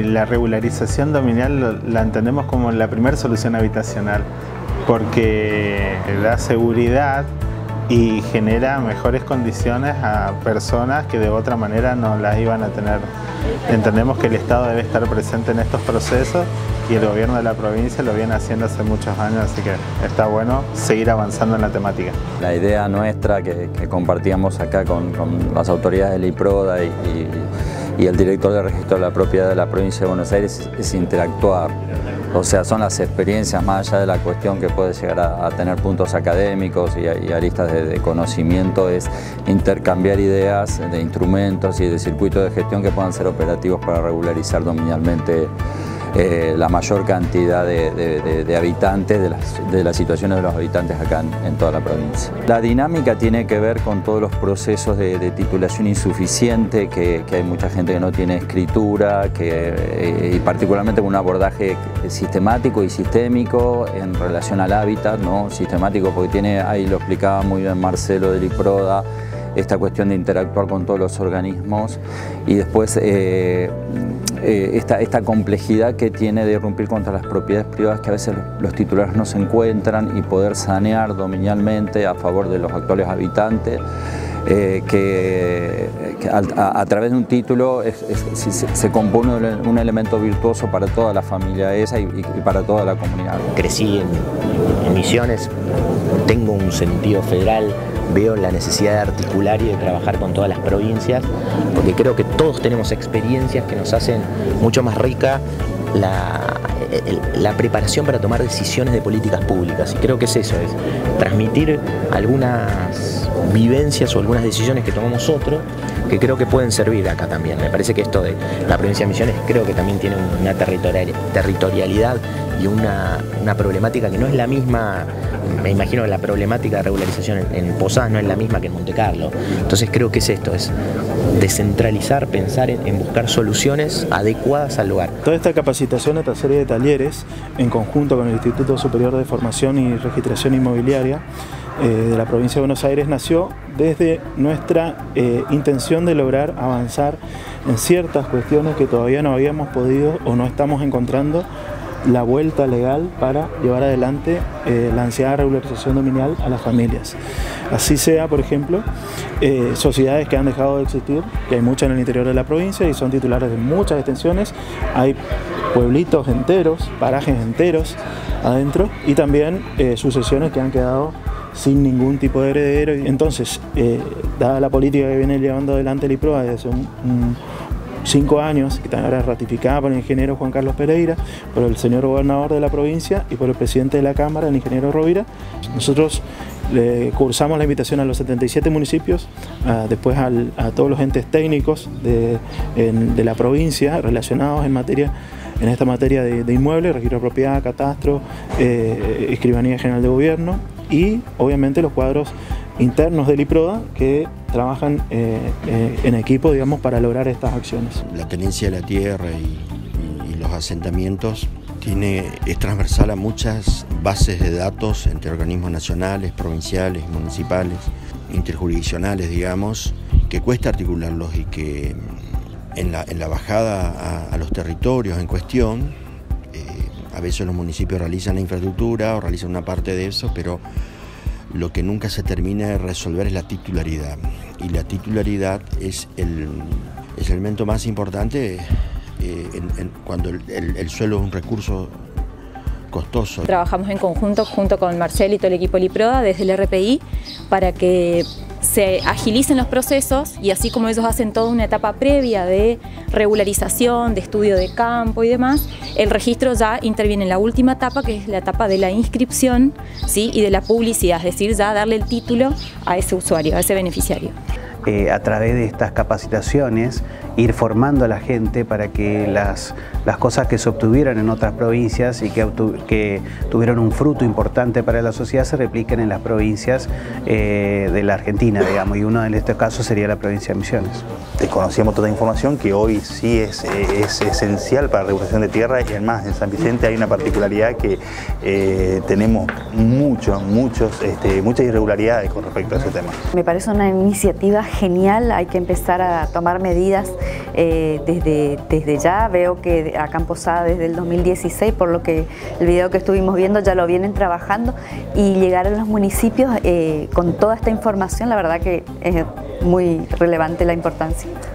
La regularización dominial la entendemos como la primera solución habitacional, porque da seguridad y genera mejores condiciones a personas que de otra manera no las iban a tener. Entendemos que el Estado debe estar presente en estos procesos y el gobierno de la provincia lo viene haciendo hace muchos años, así que está bueno seguir avanzando en la temática. La idea nuestra que compartíamos acá con las autoridades del IPRODA y el director de registro de la propiedad de la provincia de Buenos Aires es interactuar. O sea, son las experiencias, más allá de la cuestión que puede llegar a tener puntos académicos y aristas de conocimiento, es intercambiar ideas de instrumentos y de circuitos de gestión que puedan ser operativos para regularizar dominialmente la mayor cantidad de habitantes, de las situaciones de los habitantes acá en toda la provincia. La dinámica tiene que ver con todos los procesos de titulación insuficiente, que hay mucha gente que no tiene escritura, y particularmente con un abordaje sistemático y sistémico en relación al hábitat, ¿no? Sistemático porque ahí lo explicaba muy bien Marcelo del IPRODA, esta cuestión de interactuar con todos los organismos y después esta complejidad que tiene de irrumpir contra las propiedades privadas que a veces los titulares no se encuentran y poder sanear dominialmente a favor de los actuales habitantes, que a través de un título se compone un elemento virtuoso para toda la familia esa y para toda la comunidad. Crecí en Misiones, tengo un sentido federal, veo la necesidad de articular y de trabajar con todas las provincias, porque creo que todos tenemos experiencias que nos hacen mucho más rica la preparación para tomar decisiones de políticas públicas. Y creo que es eso, es transmitir algunas vivencias o algunas decisiones que tomamos nosotros que creo que pueden servir acá también. Me parece que esto de la provincia de Misiones creo que también tiene una territorialidad y una problemática que no es la misma. Me imagino que la problemática de regularización en Posadas no es la misma que en Monte Carlo. Entonces creo que es esto, es descentralizar, pensar en buscar soluciones adecuadas al lugar. Toda esta capacitación, esta serie de talleres, en conjunto con el Instituto Superior de Formación y Registración Inmobiliaria de la provincia de Buenos Aires, nació desde nuestra intención de lograr avanzar en ciertas cuestiones que todavía no habíamos podido o no estamos encontrando la vuelta legal para llevar adelante la ansiada regularización dominial a las familias. Así sea, por ejemplo, sociedades que han dejado de existir, que hay muchas en el interior de la provincia y son titulares de muchas extensiones, hay pueblitos enteros, parajes enteros adentro y también sucesiones que han quedado sin ningún tipo de heredero. Entonces, dada la política que viene llevando adelante el IPRODA desde hace 5 años, que está ahora ratificada por el ingeniero Juan Carlos Pereira, por el señor gobernador de la provincia y por el presidente de la Cámara, el ingeniero Rovira, nosotros le cursamos la invitación a los 77 municipios, después a todos los entes técnicos de la provincia relacionados en esta materia de inmuebles, registro de propiedad, catastro, escribanía general de gobierno y obviamente los cuadros internos del IPRODA que trabajan en equipo, digamos, para lograr estas acciones. La tenencia de la tierra y los asentamientos es transversal a muchas bases de datos entre organismos nacionales, provinciales, municipales, interjurisdiccionales, digamos, que cuesta articularlos y que en la bajada a los territorios en cuestión, a veces los municipios realizan la infraestructura o realizan una parte de eso, pero lo que nunca se termina de resolver es la titularidad. Y la titularidad es el elemento más importante cuando el suelo es un recurso costoso. Trabajamos en conjunto junto con Marcel y todo el equipo del IPRODA desde el RPI para que se agilicen los procesos y así como ellos hacen toda una etapa previa de regularización, de estudio de campo y demás, el registro ya interviene en la última etapa, que es la etapa de la inscripción, ¿sí? Y de la publicidad, es decir, ya darle el título a ese usuario, a ese beneficiario. A través de estas capacitaciones ir formando a la gente para que las cosas que se obtuvieron en otras provincias y que tuvieron un fruto importante para la sociedad se repliquen en las provincias de la Argentina, digamos, y uno de estos casos sería la provincia de Misiones. Conocíamos toda la información que hoy sí es esencial para la regulación de tierra y además en San Vicente hay una particularidad que tenemos muchas irregularidades con respecto a ese tema. Me parece una iniciativa genial, hay que empezar a tomar medidas desde ya. Veo que acá en Posada desde el 2016, por lo que el video que estuvimos viendo ya lo vienen trabajando, y llegar a los municipios con toda esta información, la verdad que es muy relevante la importancia.